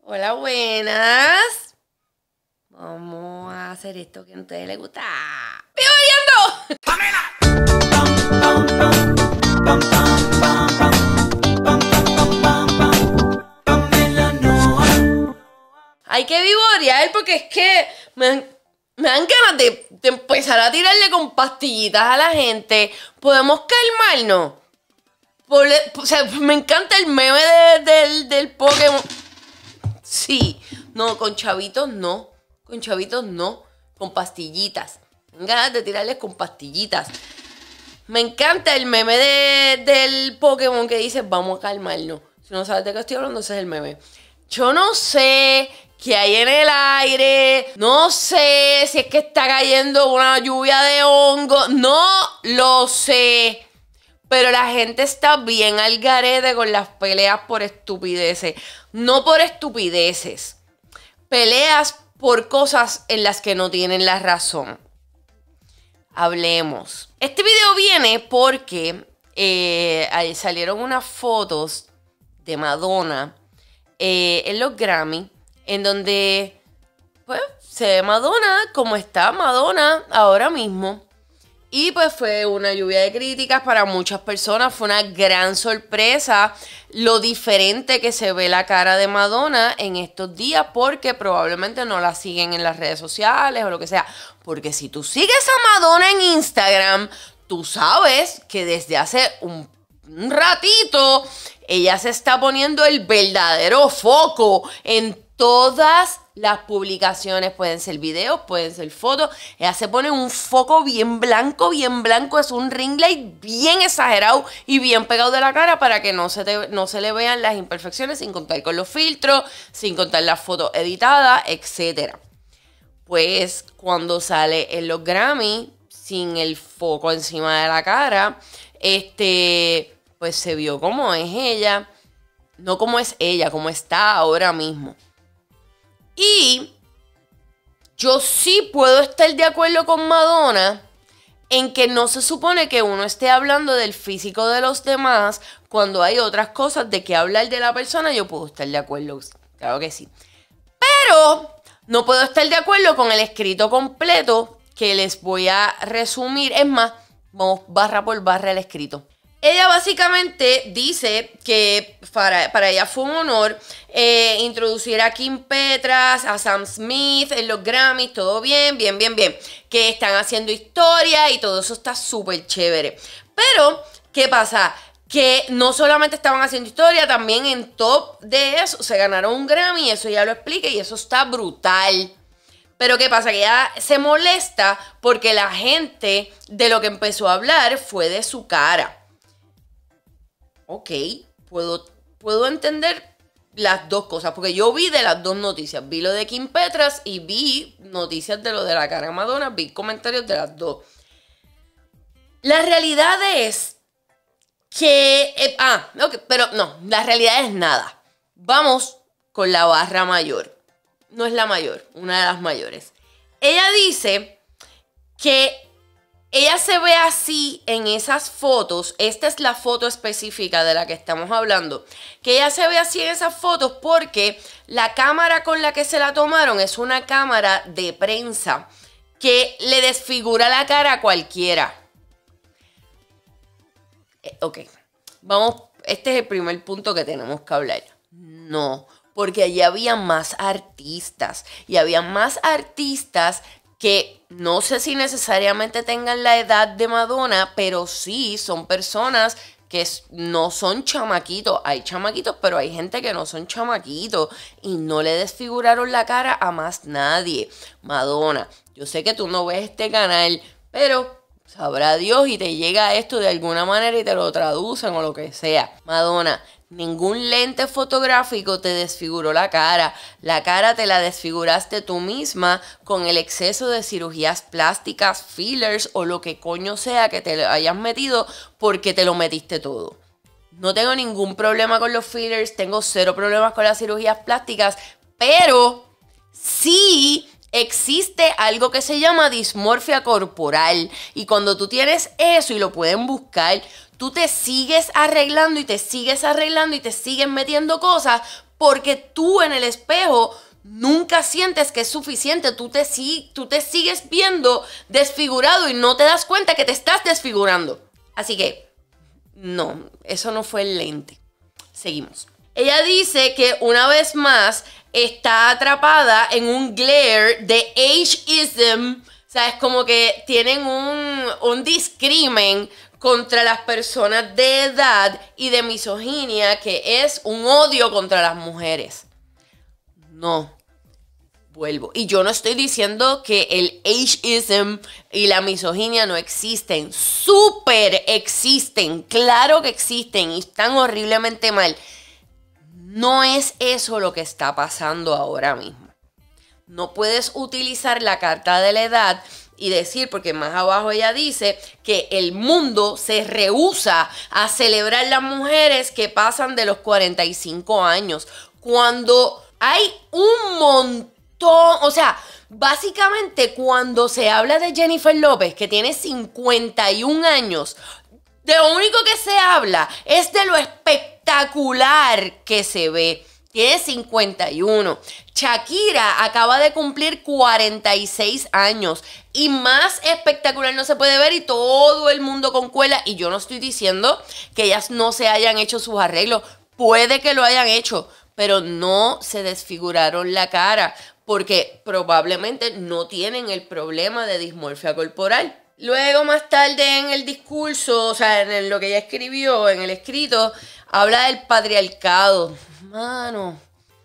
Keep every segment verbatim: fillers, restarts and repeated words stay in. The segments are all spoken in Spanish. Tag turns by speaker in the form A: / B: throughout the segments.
A: Hola, buenas. Vamos a hacer esto que a ustedes les gusta. ¡Vivo viendo! Hay que vivorear porque es que me dan, me dan ganas de, de empezar a tirarle con pastillitas a la gente. ¿Podemos calmarnos? Por, o sea, me encanta el meme de, del, del Pokémon. Sí, no, con chavitos no. Con chavitos no. Con pastillitas. Me dan ganas de tirarles con pastillitas. Me encanta el meme de, del Pokémon que dice vamos a calmarnos. Si no sabes de qué estoy hablando, ese es el meme. Yo no sé qué hay en el aire. No sé si es que está cayendo una lluvia de hongo. No lo sé. Pero la gente está bien al garete con las peleas por estupideces. No por estupideces. Peleas por cosas en las que no tienen la razón. Hablemos. Este video viene porque eh, salieron unas fotos de Madonna eh, en los Grammy, en donde pues se ve Madonna como está Madonna ahora mismo. Y pues fue una lluvia de críticas para muchas personas. Fue una gran sorpresa lo diferente que se ve la cara de Madonna en estos días, porque probablemente no la siguen en las redes sociales o lo que sea. Porque si tú sigues a Madonna en Instagram, tú sabes que desde hace un, un ratito ella se está poniendo el verdadero foco en todas las publicaciones. Pueden ser videos, pueden ser fotos. Ella se pone un foco bien blanco, bien blanco. Es un ring light bien exagerado y bien pegado de la cara para que no se, te, no se le vean las imperfecciones, sin contar con los filtros, sin contar las fotos editadas, etcétera. Pues cuando sale en los Grammy sin el foco encima de la cara, este, pues se vio cómo es ella. No cómo es ella, cómo está ahora mismo. Y yo sí puedo estar de acuerdo con Madonna en que no se supone que uno esté hablando del físico de los demás cuando hay otras cosas de que hablar de la persona. Yo puedo estar de acuerdo, claro que sí. Pero no puedo estar de acuerdo con el escrito completo que les voy a resumir. Es más, vamos barra por barra el escrito. Ella básicamente dice que para, para ella fue un honor eh, introducir a Kim Petras, a Sam Smith en los Grammys, todo bien, bien, bien, bien. Que están haciendo historia y todo eso está súper chévere. Pero, ¿qué pasa? Que no solamente estaban haciendo historia, también en top de eso se ganaron un Grammy, eso ya lo expliqué y eso está brutal. Pero ¿qué pasa? Que ella se molesta porque la gente de lo que empezó a hablar fue de su cara. Ok, puedo, puedo entender las dos cosas, porque yo vi de las dos noticias. Vi lo de Kim Petras y vi noticias de lo de la cara de Madonna, vi comentarios de las dos. La realidad es que... Eh, ah, okay, pero no, la realidad es nada. Vamos con la barra mayor. No es la mayor, una de las mayores. Ella dice que ella se ve así en esas fotos. Esta es la foto específica de la que estamos hablando. Que ella se ve así en esas fotos porque la cámara con la que se la tomaron es una cámara de prensa que le desfigura la cara a cualquiera. Eh, ok, vamos, este es el primer punto que tenemos que hablar. No, porque allí había más artistas. Y había más artistas que no sé si necesariamente tengan la edad de Madonna, pero sí son personas que no son chamaquitos. Hay chamaquitos, pero hay gente que no son chamaquitos y no le desfiguraron la cara a más nadie. Madonna, yo sé que tú no ves este canal, pero sabrá Dios y te llega esto de alguna manera y te lo traducen o lo que sea. Madonna, ningún lente fotográfico te desfiguró la cara. La cara te la desfiguraste tú misma con el exceso de cirugías plásticas, fillers o lo que coño sea que te hayas metido porque te lo metiste todo. No tengo ningún problema con los fillers, tengo cero problemas con las cirugías plásticas, pero sí existe algo que se llama dismorfia corporal. Y cuando tú tienes eso, y lo pueden buscar, tú te sigues arreglando y te sigues arreglando y te sigues metiendo cosas porque tú en el espejo nunca sientes que es suficiente. Tú te, tú te sigues viendo desfigurado y no te das cuenta que te estás desfigurando. Así que, no, eso no fue el lente. Seguimos. Ella dice que una vez más está atrapada en un glare de ageism. O sea, es como que tienen un, un discrimen contra las personas de edad y de misoginia, que es un odio contra las mujeres. No, vuelvo. Y yo no estoy diciendo que el ageism y la misoginia no existen. Súper existen. Claro que existen y están horriblemente mal. No es eso lo que está pasando ahora mismo. No puedes utilizar la carta de la edad y decir, porque más abajo ella dice que el mundo se rehúsa a celebrar las mujeres que pasan de los cuarenta y cinco años. Cuando hay un montón, o sea, básicamente cuando se habla de Jennifer López, que tiene cincuenta y un años, de lo único que se habla es de lo espectacular que se ve. Tiene cincuenta y uno. Shakira acaba de cumplir cuarenta y seis años. Y más espectacular no se puede ver y todo el mundo con cuela. Y yo no estoy diciendo que ellas no se hayan hecho sus arreglos. Puede que lo hayan hecho, pero no se desfiguraron la cara. Porque probablemente no tienen el problema de dismorfia corporal. Luego, más tarde en el discurso, o sea, en lo que ella escribió, en el escrito, habla del patriarcado. Mano,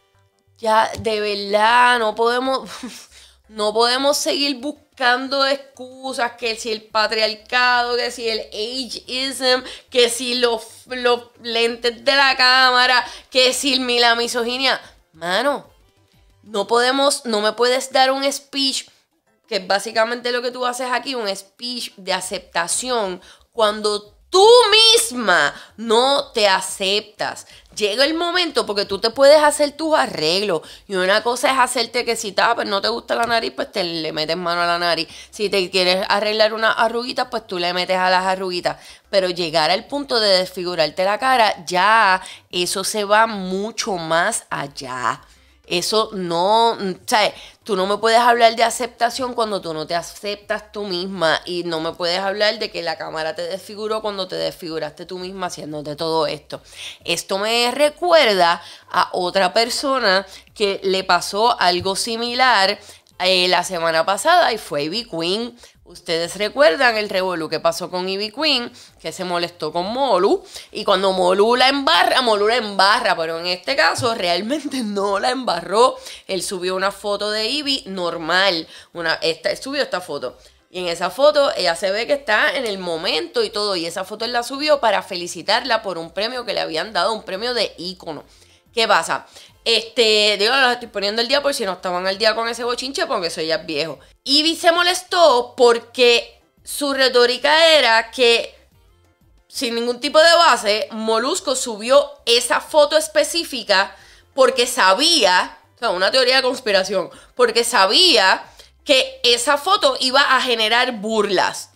A: ya, de verdad, no podemos, no podemos seguir buscando excusas, que si el patriarcado, que si el ageism, que si los, los lentes de la cámara, que si la misoginia. Mano, no podemos, no me puedes dar un speech, que es básicamente lo que tú haces aquí, un speech de aceptación, cuando tú misma no te aceptas. Llega el momento, porque tú te puedes hacer tus arreglos. Y una cosa es hacerte que si pues no te gusta la nariz, pues te le metes mano a la nariz. Si te quieres arreglar unas arruguitas, pues tú le metes a las arruguitas. Pero llegar al punto de desfigurarte la cara, ya eso se va mucho más allá. Eso no, ¿sabes? Tú no me puedes hablar de aceptación cuando tú no te aceptas tú misma, y no me puedes hablar de que la cámara te desfiguró cuando te desfiguraste tú misma haciéndote todo esto. Esto me recuerda a otra persona que le pasó algo similar eh, la semana pasada, y fue Ivy Queen. Ustedes recuerdan el revolú que pasó con Ivy Queen, que se molestó con Molu, y cuando Molu la embarra, Molu la embarra, pero en este caso realmente no la embarró. Él subió una foto de Ivy normal, una, esta, subió esta foto, y en esa foto ella se ve que está en el momento y todo, y esa foto él la subió para felicitarla por un premio que le habían dado, un premio de ícono. ¿Qué pasa? Este, digo, los estoy poniendo al día por si no estaban al día con ese bochinche, porque eso ya es viejo. Ivy se molestó porque su retórica era que, sin ningún tipo de base, Molusco subió esa foto específica porque sabía, o sea, una teoría de conspiración, porque sabía que esa foto iba a generar burlas.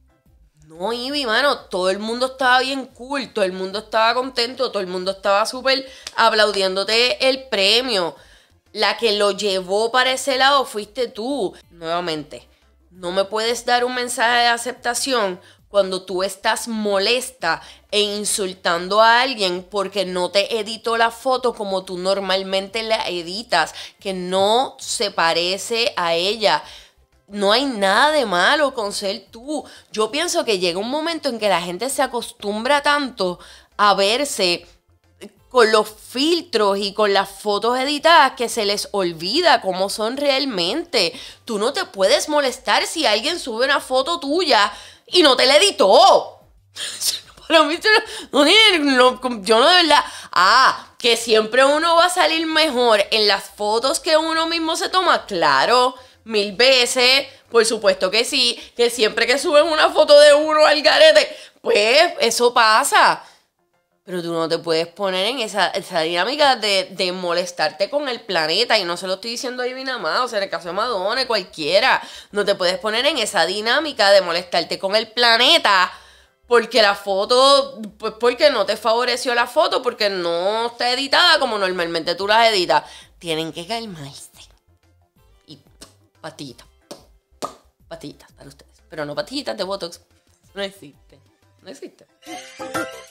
A: No, Ivy, mano, todo el mundo estaba bien cool, todo el mundo estaba contento, todo el mundo estaba súper aplaudiéndote el premio. La que lo llevó para ese lado fuiste tú. Nuevamente, no me puedes dar un mensaje de aceptación cuando tú estás molesta e insultando a alguien porque no te editó la foto como tú normalmente la editas, que no se parece a ella. No hay nada de malo con ser tú. Yo pienso que llega un momento en que la gente se acostumbra tanto a verse con los filtros y con las fotos editadas que se les olvida cómo son realmente. Tú no te puedes molestar si alguien sube una foto tuya y no te la editó. Para mí, no, no, yo no de verdad. Ah, que siempre uno va a salir mejor en las fotos que uno mismo se toma. Claro, mil veces, por supuesto que sí. Que siempre que suben una foto de uno al garete, pues eso pasa. Pero tú no te puedes poner en esa, esa dinámica de, de molestarte con el planeta. Y no se lo estoy diciendo a Ivy nada más. O sea, en el caso de Madonna, cualquiera. No te puedes poner en esa dinámica de molestarte con el planeta porque la foto, pues porque no te favoreció la foto, porque no está editada como normalmente tú las editas. Tienen que calmarse. Y patitas, patitas para ustedes. Pero no patitas de Botox. No existe. No existe.